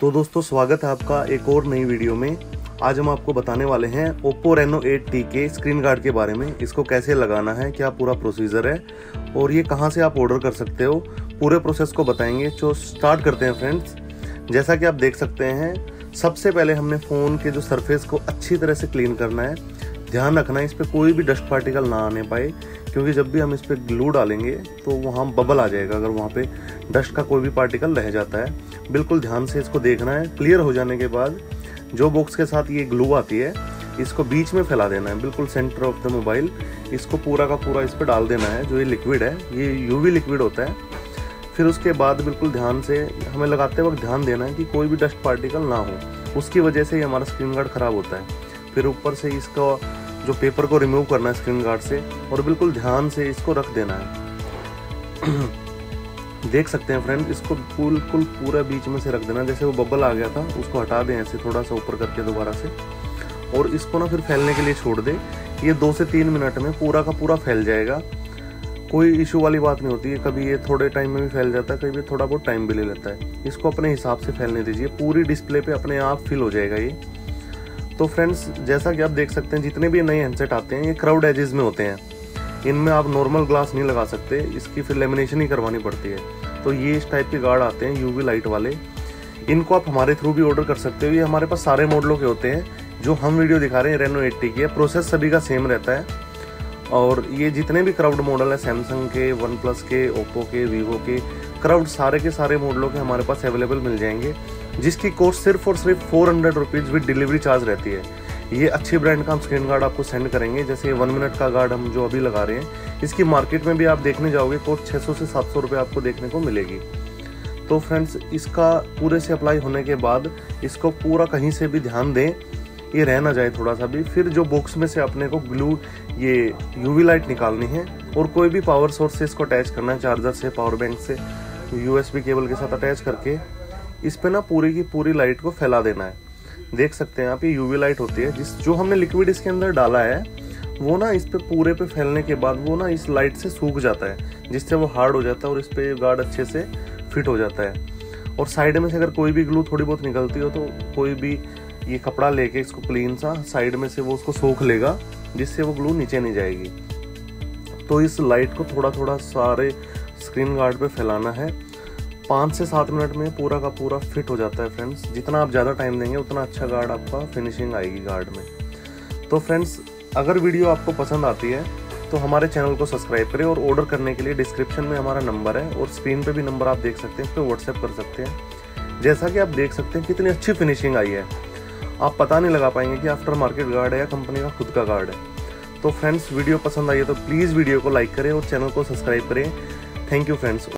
तो दोस्तों स्वागत है आपका एक और नई वीडियो में। आज हम आपको बताने वाले हैं Oppo Reno 8T के स्क्रीन गार्ड के बारे में। इसको कैसे लगाना है, क्या पूरा प्रोसीजर है और ये कहां से आप ऑर्डर कर सकते हो, पूरे प्रोसेस को बताएंगे। तो स्टार्ट करते हैं फ्रेंड्स। जैसा कि आप देख सकते हैं, सबसे पहले हमने फ़ोन के जो सरफेस को अच्छी तरह से क्लीन करना है। ध्यान रखना है इस पर कोई भी डस्ट पार्टिकल ना आने पाए, क्योंकि जब भी हम इस पर ग्लू डालेंगे तो वहाँ बबल आ जाएगा अगर वहाँ पे डस्ट का कोई भी पार्टिकल रह जाता है। बिल्कुल ध्यान से इसको देखना है। क्लियर हो जाने के बाद जो बॉक्स के साथ ये ग्लू आती है, इसको बीच में फैला देना है, बिल्कुल सेंटर ऑफ द मोबाइल। इसको पूरा का पूरा इस पर डाल देना है। जो ये लिक्विड है, ये यूवी लिक्विड होता है। फिर उसके बाद बिल्कुल ध्यान से हमें लगाते वक्त ध्यान देना है कि कोई भी डस्ट पार्टिकल ना हो, उसकी वजह से ही हमारा स्क्रीन गार्ड ख़राब होता है। फिर ऊपर से इसका जो पेपर को रिमूव करना है स्क्रीन गार्ड से, और बिल्कुल ध्यान से इसको रख देना है। देख सकते हैं फ्रेंड, इसको बिल्कुल पूरा बीच में से रख देना। जैसे वो बबल आ गया था, उसको हटा दें ऐसे थोड़ा सा ऊपर करके दोबारा से, और इसको ना फिर फैलने के लिए छोड़ दें। ये 2 से 3 मिनट में पूरा का पूरा फैल जाएगा। कोई इशू वाली बात नहीं होती है। कभी ये थोड़े टाइम में भी फैल जाता है, कभी थोड़ा बहुत टाइम भी ले लेता है। इसको अपने हिसाब से फैलने दीजिए। पूरी डिस्प्ले पे अपने आप फिल हो जाएगा ये। तो फ्रेंड्स, जैसा कि आप देख सकते हैं, जितने भी नए हैंडसेट आते हैं ये क्राउड एजेस में होते हैं। इनमें आप नॉर्मल ग्लास नहीं लगा सकते, इसकी फिर लेमिनेशन ही करवानी पड़ती है। तो ये इस टाइप के गार्ड आते हैं यूवी लाइट वाले। इनको आप हमारे थ्रू भी ऑर्डर कर सकते हो। ये हमारे पास सारे मॉडलों के होते हैं। जो हम वीडियो दिखा रहे हैं Reno 8T की है, प्रोसेस सभी का सेम रहता है। और ये जितने भी क्राउड मॉडल है, सैमसंग के, वन प्लस के, ओप्पो के, वीवो के, क्राउड सारे के सारे मॉडलों के हमारे पास अवेलेबल मिल जाएंगे, जिसकी कॉस्ट सिर्फ और सिर्फ 400 रुपीज़ विद डिलीवरी चार्ज रहती है। ये अच्छी ब्रांड का हम स्क्रीन गार्ड आपको सेंड करेंगे। जैसे ये 1 मिनट का गार्ड हम जो अभी लगा रहे हैं, इसकी मार्केट में भी आप देखने जाओगे कॉस्ट 600 से 700 रुपये आपको देखने को मिलेगी। तो फ्रेंड्स, इसका पूरे से अप्लाई होने के बाद इसको पूरा कहीं से भी ध्यान दें, ये रह ना जाए थोड़ा सा भी। फिर जो बॉक्स में से अपने को ग्लू, ये यूवी लाइट निकालनी है, और कोई भी पावर सोर्स से इसको अटैच करना है, चार्जर से, पावर बैंक से, USB केबल के साथ अटैच करके इस पे ना पूरी की पूरी लाइट को फैला देना है। देख सकते हैं आप, ये यूवी लाइट होती है। जो हमने लिक्विड इसके अंदर डाला है, वो ना इस पे पूरे पे फैलने के बाद वो ना इस लाइट से सूख जाता है, जिससे वो हार्ड हो जाता है और इस पे गार्ड अच्छे से फिट हो जाता है। और साइड में से अगर कोई भी ग्लू थोड़ी बहुत निकलती हो, तो कोई भी ये कपड़ा लेके इसको क्लीन सा साइड में से वो उसको सोख लेगा, जिससे वो ग्लू नीचे नहीं जाएगी। तो इस लाइट को थोड़ा थोड़ा सारे स्क्रीन गार्ड पे फैलाना है। 5 से 7 मिनट में पूरा का पूरा फिट हो जाता है फ्रेंड्स। जितना आप ज़्यादा टाइम देंगे उतना अच्छा गार्ड आपका फिनिशिंग आएगी गार्ड में। तो फ्रेंड्स, अगर वीडियो आपको पसंद आती है तो हमारे चैनल को सब्सक्राइब करें, और ऑर्डर करने के लिए डिस्क्रिप्शन में हमारा नंबर है और स्क्रीन पे भी नंबर आप देख सकते हैं, इस पर व्हाट्सएप कर सकते हैं। जैसा कि आप देख सकते हैं कितनी अच्छी फिनिशिंग आई है, आप पता नहीं लगा पाएंगे कि आफ्टर मार्केट गार्ड है या कंपनी का खुद का गार्ड है। तो फ्रेंड्स, वीडियो पसंद आई है तो प्लीज़ वीडियो को लाइक करें और चैनल को सब्सक्राइब करें। Thank you friends.